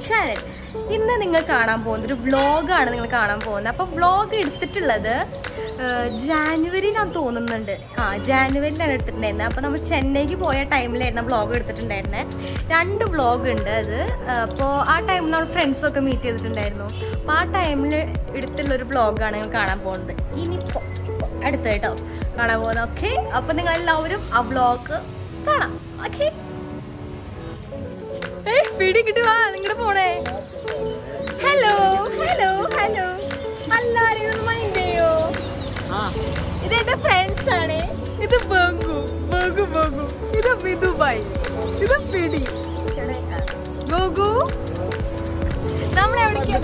channel. ഇന്ന് നിങ്ങൾ കാണാൻ പോകുന്നത് ഒരു വ്ലോഗാണ് നിങ്ങൾ കാണാൻ പോകുന്നത്. അപ്പോൾ വ്ലോഗ് എടുത്തിട്ടുള്ളത് ജാനുവരിയിലാണെന്ന് തോന്നുന്നുണ്ട്. ജാനുവരിയിലാണ് എടുത്തിട്ടുണ്ടായിരുന്നത്. അപ്പോൾ നമ്മൾ ചെന്നൈക്ക് പോയ ടൈമിലായിരുന്നു വ്ലോഗ് എടുത്തിട്ടുണ്ടായിരുന്നത്. 2 വ്ലോഗ് ഉണ്ട് അത്. അപ്പോൾ ആ ടൈമിൽ നമ്മൾ ഫ്രണ്ട്സൊക്കെ മീറ്റ് ചെയ്തിട്ടുണ്ടായിരുന്നു. അപ്പോൾ ആ ടൈമിൽ എടുത്തുള്ളൊരു വ്ലോഗാണ് നിങ്ങൾ കാണാൻ പോകുന്നത്. ഇനിയിപ്പോൾ അടുത്ത കേട്ടോ കാണാൻ പോകുന്നത്. ഓക്കെ, അപ്പോൾ നിങ്ങളെല്ലാവരും ആ വ്ലോഗ് കാണാം. ഓക്കെ, പിടി കിട്ടുവാ നിങ്ങടെ പോണേ. ഹലോ ഹലോ ഹലോ, എല്ലാരും ഒന്ന് മൈൻഡ് ചെയ്യോ? ഇത് എന്റെ ഫ്രണ്ട്സ് ആണ്. ഇത് ബംഗു ബംഗു ബംഗു, ഇത് മിതുബായി, ഇത് പിടി ഗോഗു. നമ്മളെവിടേക്ക്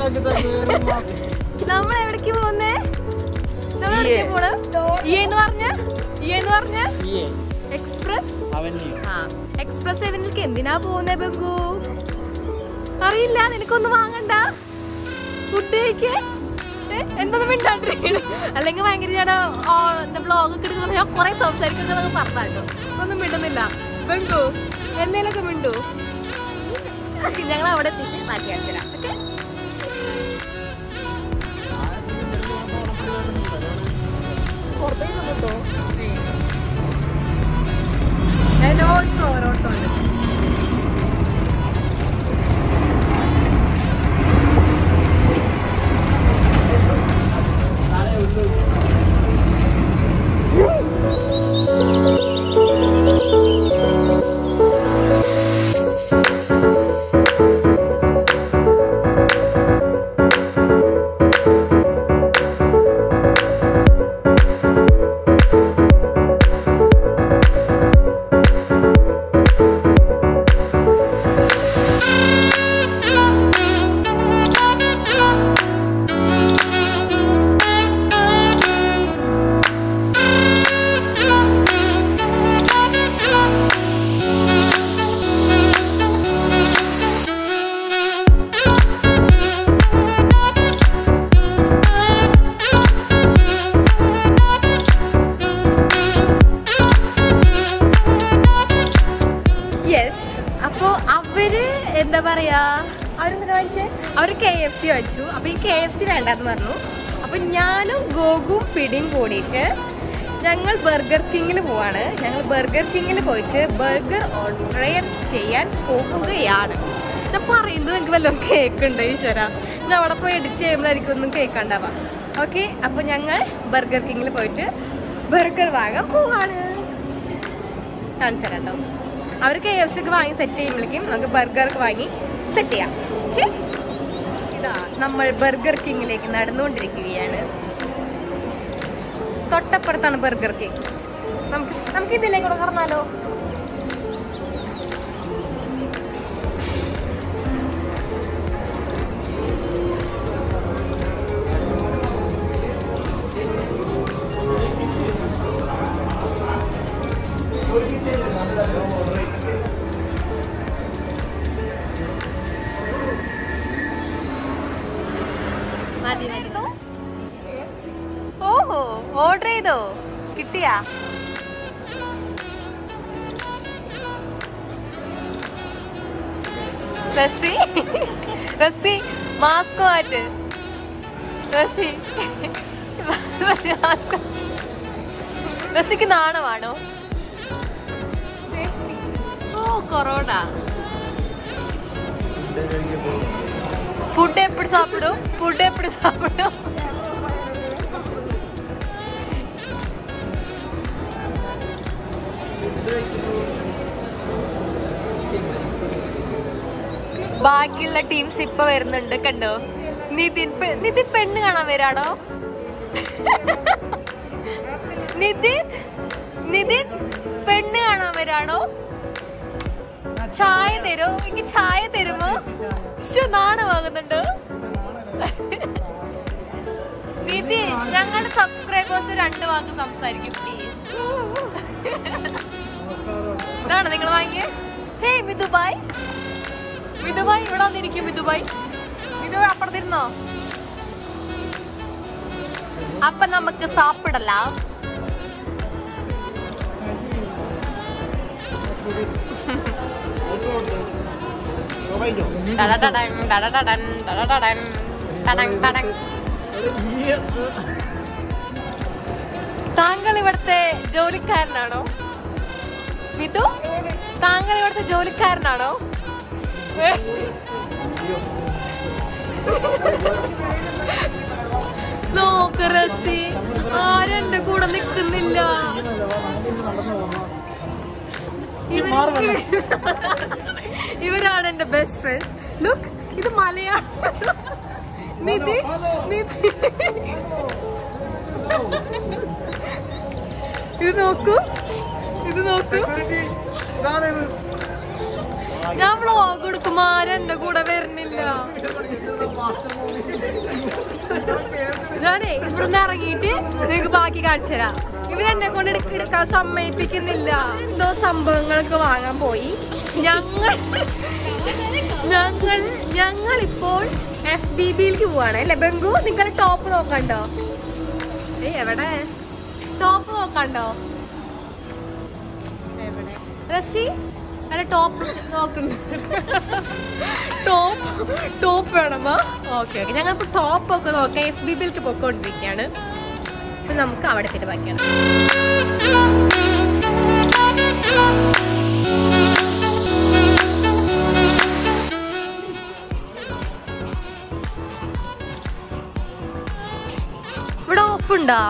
പോകുന്നേ? നമ്മളെവിടേക്ക് പോണേ? എന്ന് പറഞ്ഞ എക്സ്പ്രസ് എക്സ്പ്രസ് അവനിലേക്ക് എന്തിനാ പോകുന്നേ ബംഗു? അറിയില്ല, നിനക്കൊന്നും വാങ്ങണ്ട. ഫുഡ് കഴിക്കേ എന്തൊന്നും മിണ്ടാണ്ടിരിക്കണേ, അല്ലെങ്കിൽ ഭയങ്കര ഞാൻ ബ്ലോഗ് ഒക്കെ എടുക്കുന്ന ഞാൻ കുറെ സംസാരിക്കുന്നതൊക്കെ പറഞ്ഞാട്ടോ. ഒന്നും മിണ്ടുന്നില്ല ബംഗു, എന്നേലൊക്കെ മിണ്ടു. ഞങ്ങൾ അവിടെ എത്തിയിട്ട് മാറ്റി അടിച്ചരാം. ഓക്കെ, ഓരോട്ടുണ്ട്. എന്താ പറയാ, അവരെന്താ വാങ്ങിച്ചേ? അവർ KFC വാങ്ങിച്ചു. അപ്പൊ ഈ KFC വേണ്ടെന്ന് പറഞ്ഞു. അപ്പൊ ഞാനും ഗോഗും പിടിയും കൂടിയിട്ട് ഞങ്ങൾ ബർഗർ കിങ്ങിൽ പോവാണ്. ഞങ്ങൾ ബർഗർ കിങ്ങിൽ പോയിട്ട് ബർഗർ ഓർഡർ ചെയ്യാൻ പോകുകയാണ്. ഞാൻ പറയുന്നത് നിങ്ങൾക്ക് വല്ലതും കേൾക്കുന്നുണ്ടോ ഈശ്വര? ഞാൻ അവിടെ പോയി എഡിറ്റ് ചെയ്യുമ്പോഴായിരിക്കും ഒന്നും കേൾക്കണ്ടാവാ. ഓക്കെ, അപ്പൊ ഞങ്ങൾ ബർഗർ കിങ്ങിൽ പോയിട്ട് ബർഗർ വാങ്ങാൻ പോവാണ്. കാണിച്ചു തരാം കേട്ടോ. അവർ KFC ഒക്കെ വാങ്ങി സെറ്റ് ചെയ്യുമ്പോഴേക്കും നമുക്ക് ബർഗർക്ക് വാങ്ങി സെറ്റ് ചെയ്യാം. ഓക്കെ, ഇതാ നമ്മൾ ബർഗർ കിങ്ങിലേക്ക് നടന്നുകൊണ്ടിരിക്കുകയാണ്. തൊട്ടപ്പുറത്താണ് ബർഗർ കിങ്. നമുക്ക് ഇതിലേക്ക് കൂടെ കറന്നാലോ? ഓഹോ, ഓർഡർ ചെയ്തോ? കിട്ടിയാ? റസി റസി മാസ്ക് മാറ്റ്. റസിക്ക് നാണമാണോ? ഓ, കൊറോണ. ഫുഡ് എപ്പടി സാപ്പിടും? ബാക്കിയുള്ള ടീംസ് ഇപ്പൊ വരുന്നുണ്ട്, കണ്ടോ? നിതിൻ പെണ്ണ് കാണാൻ വരാണോ? നിതിൻ പെണ്ണ് കാണാൻ വരാണോ? ചായ തരോ? എനിക്ക് ചായ തരുമോ? നാണ് വാങ്ങുന്നുണ്ടോ? നിധി, ഞങ്ങളുടെ സബ്സ്ക്രൈബേഴ്സ് 2 വാക്ക് സംസാരിക്കും പ്ലീസ്. ഇതാണ് നിങ്ങൾ വാങ്ങിയേ? ഹേ മിതുബായ്, ഇവിടെ വന്നിരിക്കും. മിതുബായ് അപ്പുറത്തിരുന്നോ? അപ്പൊ നമുക്ക് സാപ്പിടലാം. താങ്കൾ ഇവിടുത്തെ ജോലിക്കാരനാണോ മിതു? താങ്കൾ ഇവിടുത്തെ ജോലിക്കാരനാണോ? നോക്ക് റസി, ആരും എന്റെ കൂടെ നിക്കുന്നില്ല. ഇവരാണ് എന്റെ ബെസ്റ്റ് ഫ്രണ്ട്സ്. ലുക്ക്, ഇത് മലയാളം. നിധി ഇത് നോക്കൂ, ഇത് നോക്കൂ. ഞാൻ വ്ളോഗ് കൊടുക്കുമ്പോ ആരും എന്റെ കൂടെ വരുന്നില്ല. ഞാനേ ഇവിടുന്ന് ഇറങ്ങിയിട്ട് നിങ്ങൾക്ക് ബാക്കി കാണിച്ചു തരാം. ഇവരെന്നെ കൊണ്ട് എടുക്കാൻ സമ്മതിപ്പിക്കുന്നില്ല. എന്തോ സംഭവങ്ങളൊക്കെ വാങ്ങാൻ പോയി. ഞങ്ങളിപ്പോൾ FBBയിലേക്ക് പോവാണ് അല്ലേ ബംഗു? നിങ്ങളെ ടോപ്പ് നോക്കണ്ടോ? എവിടെ ടോപ്പ് നോക്കണ്ടോ? റസി അല്ല ടോപ്പ് നോക്കണ്ട. ടോപ്പ് വേണമോ? ഓക്കെ ഓക്കെ, ഞങ്ങൾക്ക് ടോപ്പ് ഒക്കെ നോക്കാം. FBBയിലേക്ക് പൊക്കോണ്ടിരിക്കുകയാണ്. അപ്പൊ നമുക്ക് അവിടെ എത്തിയിട്ട് ബാക്കിയാണ്. ഇവിടെ ഓഫ് ഉണ്ടോ?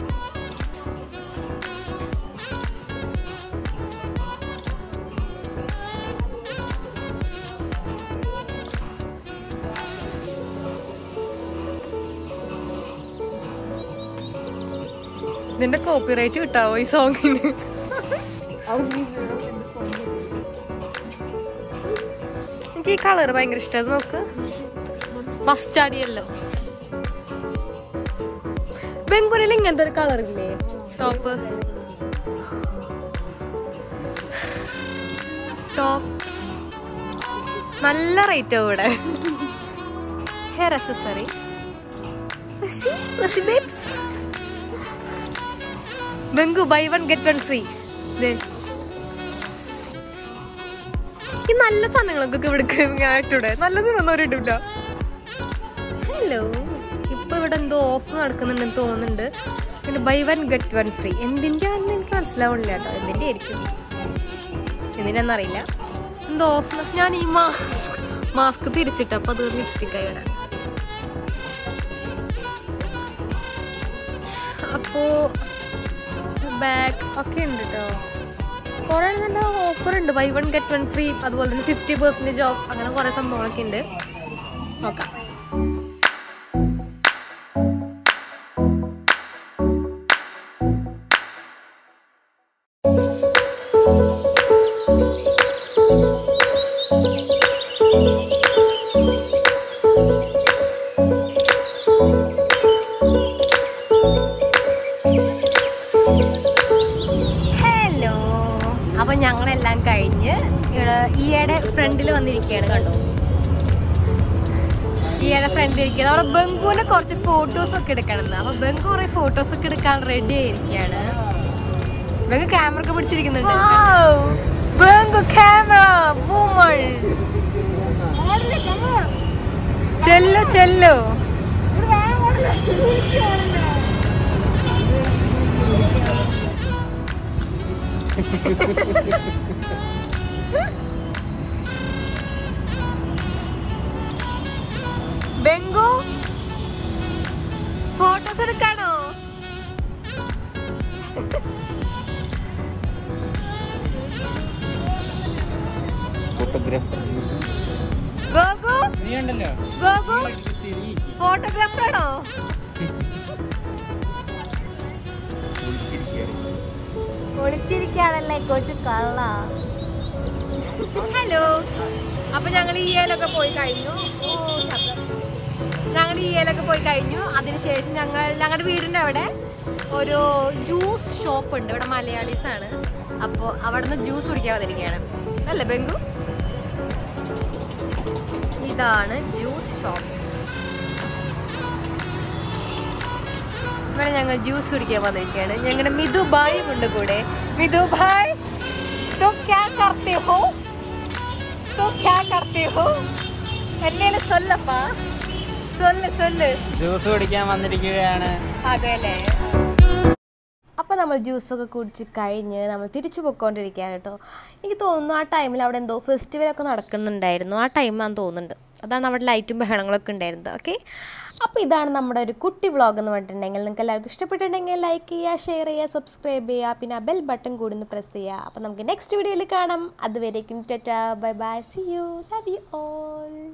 ഇതിന്റെ കോപ്പിറൈറ്റ് കിട്ടാവോ ഈ സോങ്ങിന്? എനിക്ക് ഈ കളർ ഭയങ്കര ഇഷ്ടം. നോക്ക്, മസ്റ്റാർഡിയല്ലോ. ബംഗൂരിൽ ഇങ്ങനത്തെ ഒരു കളർ ഇല്ലേ ടോപ്പ്? നല്ല റേറ്റ് ആവും ഇവിടെ. ഹെയർ അക്സസറീസ് ബംഗു ബൈ 1 get 1 free. ഈ നല്ല സാധനങ്ങളൊക്കെ ഇവിടെ ആയിട്ടൂടെ? നല്ലതൊന്നും അവരിടില്ല. ഹലോ, ഇപ്പൊ ഇവിടെ എന്തോ ഓഫ് നടക്കുന്നുണ്ടെന്ന് തോന്നുന്നുണ്ട്. പിന്നെ ബൈ 1 get 1 free എന്തിന്റെ ആണെന്ന് എനിക്ക് മനസ്സിലാവണില്ല കേട്ടോ. എന്തിന്റെ ആയിരിക്കും, എന്തിനാന്നറിയില്ല. എന്തോ ഓഫ്. ഞാൻ ഈ മാസ്ക് തിരിച്ചിട്ട് അപ്പൊ അത് ലിപ്സ്റ്റിക് ആയി ഇടാൻ. അപ്പോ ബാഗ് ഒക്കെ ഉണ്ട് കേട്ടോ. കുറെ നല്ല ഓഫർ ഉണ്ട്. ബൈ 1 get 1 free, അതുപോലെ തന്നെ 50% ഓഫ്, അങ്ങനെ കുറെ സംഭവങ്ങളൊക്കെ ഉണ്ട്. നോക്കാം. അപ്പൊ ഞങ്ങളെല്ലാം കഴിഞ്ഞ് ഇവിടെ ഈയുടെ ഫ്രണ്ടിൽ വന്നിരിക്കുകയാണ്. കണ്ടോ, ഈയുടെ ഫ്രണ്ടിൽ ഇരിക്കുന്നത്. അവിടെ ബംഗുവിനെ കുറച്ച് ഫോട്ടോസ് ഒക്കെ എടുക്കണം. അപ്പൊ ബംഗു കുറെ ഫോട്ടോസ് ഒക്കെ എടുക്കാൻ റെഡി ആയിരിക്കുകയാണ്. ബംഗു ക്യാമറ ഒക്കെ പിടിച്ചിരിക്കുന്നുണ്ട്. ബംഗു ക്യാമറ വുമൺ. ചെല്ലു ചെല്ലു. ബംഗു ഫോട്ടോസ് എടുക്കാണോ? ഫോട്ടോഗ്രാഫറാണോ? ഒളിച്ചിരിക്കാണല്ലേ കൊച്ചു കള്ള. ഹലോ, അപ്പൊ ഞങ്ങൾ ഈ ഏലൊക്കെ പോയി കഴിഞ്ഞു. അതിനുശേഷം ഞങ്ങളുടെ വീടിന്റെ അവിടെ ഒരു ജ്യൂസ് ഷോപ്പ് ഉണ്ട്. ഇവിടെ മലയാളീസ് ആണ്. അപ്പൊ അവിടുന്ന് ജ്യൂസ് കുടിക്കാൻ വന്നിരിക്കുകയാണ് അല്ലേ ബംഗു? ഇതാണ് ജ്യൂസ് ഷോപ്പ്. ഇവിടെ ഞങ്ങൾ ജ്യൂസ് കുടിക്കാൻ വന്നിരിക്കുകയാണ്. ഞങ്ങളുടെ മിതു ഭായും ഉണ്ട് കൂടെ. മിതു ഭായ്, तो क्या करते हो? तो क्या करते हो എന്നേലും സൊല്ലപ്പാ സൊല്ല് ജ്യൂസ് കുടിക്കാൻ വന്നിരിക്കുകയാണ്. അതെല്ലേ. അപ്പോൾ നമ്മൾ ജ്യൂസൊക്കെ കുടിച്ച് കഴിഞ്ഞ് നമ്മൾ തിരിച്ചു പോയിക്കൊണ്ടിരിക്കുകയാണ് കേട്ടോ. എനിക്ക് തോന്നുന്നു ആ ടൈമിൽ അവിടെ എന്തോ ഫെസ്റ്റിവലൊക്കെ നടക്കുന്നുണ്ടായിരുന്നു. ആ ടൈമാണെന്ന് തോന്നുന്നുണ്ട്. അതാണ് അവിടെ ലൈറ്റും ബഹളങ്ങളൊക്കെ ഉണ്ടായിരുന്നത്. ഓക്കെ, അപ്പോൾ ഇതാണ് നമ്മുടെ ഒരു കുട്ടി വ്ളോഗ് എന്ന് പറഞ്ഞിട്ടുണ്ടെങ്കിൽ നിങ്ങൾക്ക് എല്ലാവർക്കും ഇഷ്ടപ്പെട്ടിട്ടുണ്ടെങ്കിൽ ലൈക്ക് ചെയ്യുക, ഷെയർ ചെയ്യുക, സബ്സ്ക്രൈബ് ചെയ്യുക, പിന്നെ ആ ബെൽ ബട്ടൺ കൂടി ഒന്ന് പ്രസ് ചെയ്യുക. അപ്പോൾ നമുക്ക് നെക്സ്റ്റ് വീഡിയോയിൽ കാണാം. അതുവരേക്കും tata, bye bye, see you, love you all.